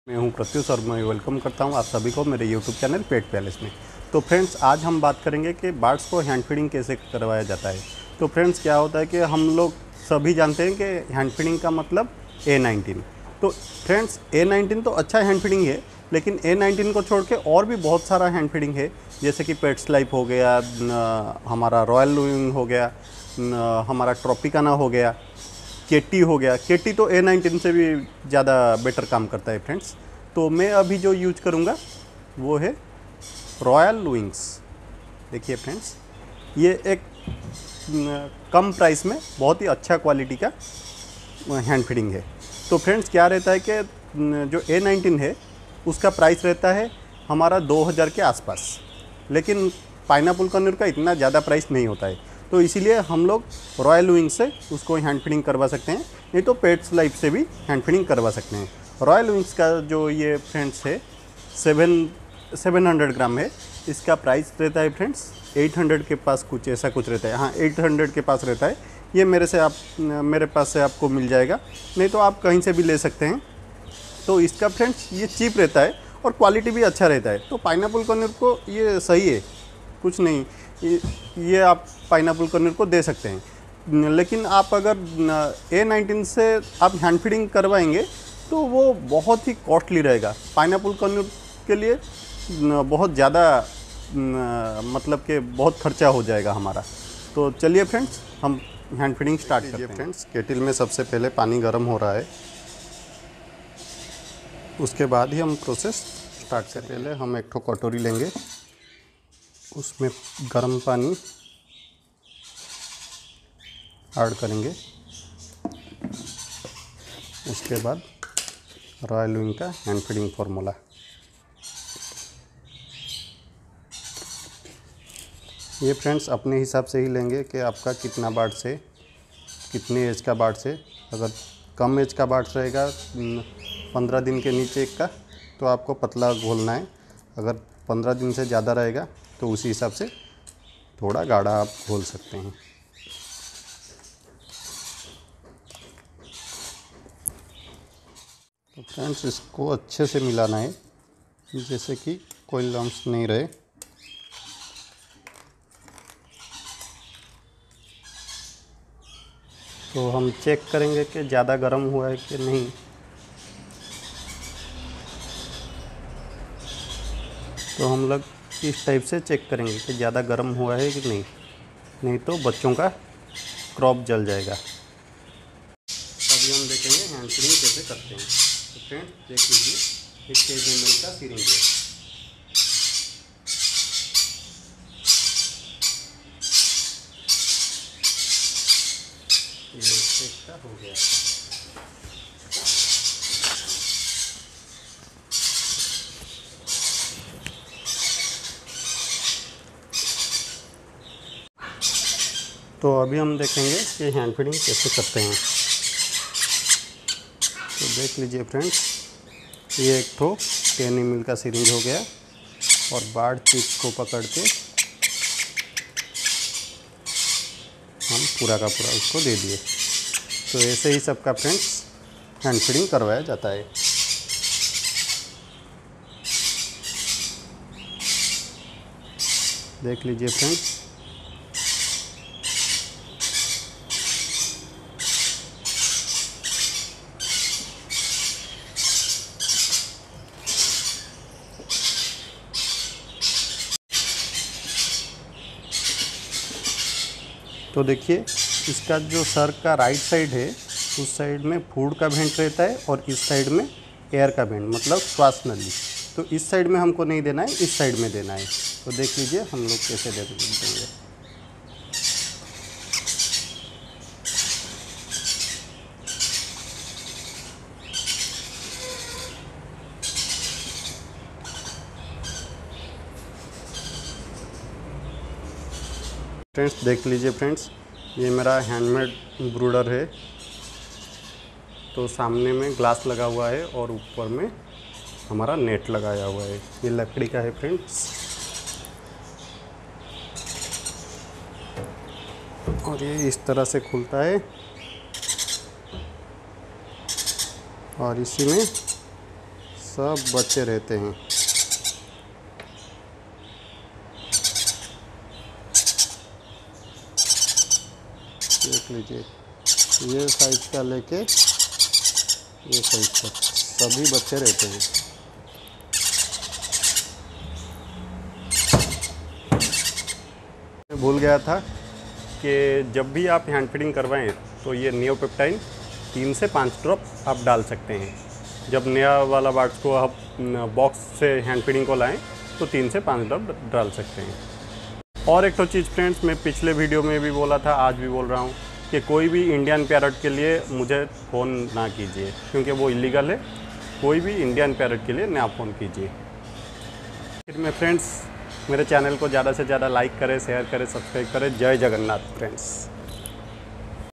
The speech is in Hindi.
मैं हूं प्रत्युष और मैं वेलकम करता हूं आप सभी को मेरे यूट्यूब चैनल पेट पैलेस में। तो फ्रेंड्स, आज हम बात करेंगे कि बर्ड्स को हैंड फीडिंग कैसे करवाया जाता है। तो फ्रेंड्स, क्या होता है कि हम लोग सभी जानते हैं कि हैंड फीडिंग का मतलब A19। तो फ्रेंड्स, A19 तो अच्छा हैंड फीडिंग है, लेकिन A19 को छोड़ के और भी बहुत सारा हैंड फीडिंग है, जैसे कि पेट्स लाइफ हो गया, हमारा रॉयल लुइंग हो गया, हमारा ट्रॉपिकाना हो गया, केटी हो गया। केटी तो A19 से भी ज़्यादा बेटर काम करता है फ्रेंड्स। तो मैं अभी जो यूज करूँगा वो है रॉयल लुइंग्स। देखिए फ्रेंड्स, ये एक कम प्राइस में बहुत ही अच्छा क्वालिटी का हैंड फीडिंग है। तो फ्रेंड्स, क्या रहता है कि जो A19 है उसका प्राइस रहता है हमारा 2000 के आसपास, लेकिन पाइनएप्पल कॉर्नर का इतना ज़्यादा प्राइस नहीं होता है। तो इसीलिए हम लोग रॉयल विंग से उसको हैंड फीडिंग करवा सकते हैं, नहीं तो पेट्स लाइफ से भी हैंड फीडिंग करवा सकते हैं। रॉयल विंग्स का जो ये फ्रेंड्स है 700 ग्राम है, इसका प्राइस रहता है फ्रेंड्स 800 के पास, कुछ ऐसा कुछ रहता है। हाँ, 800 के पास रहता है। ये मेरे पास से आपको मिल जाएगा, नहीं तो आप कहीं से भी ले सकते हैं। तो इसका फ्रेंड्स ये चीप रहता है और क्वालिटी भी अच्छा रहता है। तो पाइनएप्पल कॉर्नर को ये सही है, कुछ नहीं, ये आप पाइनएप्पल कॉर्नर को दे सकते हैं। लेकिन आप अगर A19 से आप हैंड फीडिंग करवाएंगे तो वो बहुत ही कॉस्टली रहेगा। पाइनएप्पल कॉर्नर के लिए बहुत ज़्यादा, मतलब कि बहुत खर्चा हो जाएगा हमारा। तो चलिए फ्रेंड्स, हम हैंड फीडिंग स्टार्ट करते हैं। फ्रेंड्स, केटल में सबसे पहले पानी गर्म हो रहा है, उसके बाद ही हम प्रोसेस स्टार्ट करें। पहले हम एक ठो कटोरी लेंगे, उसमें गर्म पानी ऐड करेंगे। उसके बाद रॉयल विंग का हैंड फीडिंग फार्मूला। ये फ्रेंड्स अपने हिसाब से ही लेंगे कि आपका कितना बार्ड्स है, कितने एज का बार्ड्स है। अगर कम एज का बार्ड्स रहेगा 15 दिन के नीचे का, तो आपको पतला घोलना है। अगर 15 दिन से ज़्यादा रहेगा तो उसी हिसाब से थोड़ा गाढ़ा आप घोल सकते हैं। तो फ्रेंड्स, इसको अच्छे से मिलाना है, जैसे कि कोई लम्स नहीं रहे। तो हम चेक करेंगे कि ज़्यादा गर्म हुआ है कि नहीं। तो हम लोग इस टाइप से चेक करेंगे कि ज़्यादा गर्म हुआ है कि नहीं, नहीं तो बच्चों का क्रॉप जल जाएगा। अभी हम देखेंगे हैंड फीडिंग कैसे करते हैं। तो फ्रेंड्स देख लीजिए, 1 kg का सीरिंज है। ये इसका हो गया। तो अभी हम देखेंगे कि हैंड फीडिंग कैसे करते हैं। तो देख लीजिए फ्रेंड्स, ये एक ठो 10 ml का सिरिंज हो गया और बार्ड चिक को पकड़ के हम पूरा का पूरा उसको दे दिए। तो ऐसे ही सबका फ्रेंड्स हैंड फीडिंग करवाया जाता है। देख लीजिए फ्रेंड्स, तो देखिए इसका जो सर का राइट साइड है, उस साइड में फूड का वेंट रहता है और इस साइड में एयर का वेंट, मतलब श्वास नली। तो इस साइड में हमको नहीं देना है, इस साइड में देना है। तो देख लीजिए हम लोग कैसे देंगे। फ्रेंड्स देख लीजिए फ्रेंड्स, ये मेरा हैंडमेड ब्रूडर है। तो सामने में ग्लास लगा हुआ है और ऊपर में हमारा नेट लगाया हुआ है। ये लकड़ी का है फ्रेंड्स, और ये इस तरह से खुलता है और इसी में सब बच्चे रहते हैं। देख लीजिए, ये साइज का लेके ये साइज तक सभी बच्चे रहते हैं। मैं भूल गया था कि जब भी आप हैंड फीडिंग करवाएं तो ये नियोपेप्टाइन 3 से 5 ड्रॉप आप डाल सकते हैं। जब नया वाला बार्ड्स को आप बॉक्स से हैंड फीडिंग को लाएं तो 3 से 5 ड्रॉप डाल सकते हैं। और एक तो चीज़ फ्रेंड्स, मैं पिछले वीडियो में भी बोला था, आज भी बोल रहा हूँ कि कोई भी इंडियन पैरट के लिए मुझे फ़ोन ना कीजिए, क्योंकि वो इलीगल है। कोई भी इंडियन पैरट के लिए ना फ़ोन कीजिए। फिर मैं फ्रेंड्स, मेरे चैनल को ज़्यादा से ज़्यादा लाइक करें, शेयर करें, सब्सक्राइब करें। जय जगन्नाथ फ्रेंड्स।